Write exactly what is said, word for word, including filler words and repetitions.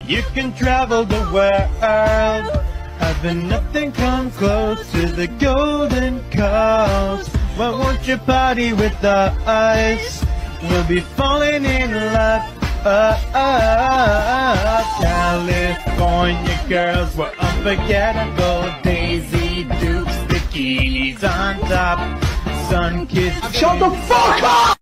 You can travel the world, having nothing come close to the Golden Coast. Why won't you party with us? We'll be falling in love. Uh, uh, uh, California girls were unforgettable. Daisy Dukes, bikinis on top, sun-kissed. Shut the fuck up!